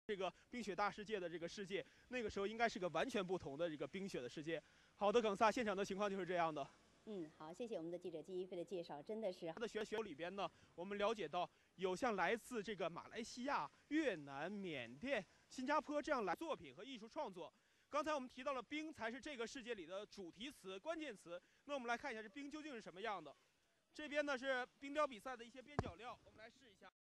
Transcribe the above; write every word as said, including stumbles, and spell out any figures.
这个冰雪大世界的这个世界，那个时候应该是个完全不同的这个冰雪的世界。好的，耿萨，现场的情况就是这样的。 嗯，好，谢谢我们的记者季一飞的介绍，真的是。 他的学学里边呢，我们了解到有像来自这个马来西亚、越南、缅甸、新加坡这样来作品和艺术创作。刚才我们提到了冰才是这个世界里的主题词、关键词。那我们来看一下这冰究竟是什么样的。这边呢是冰雕比赛的一些边角料，我们来试一下。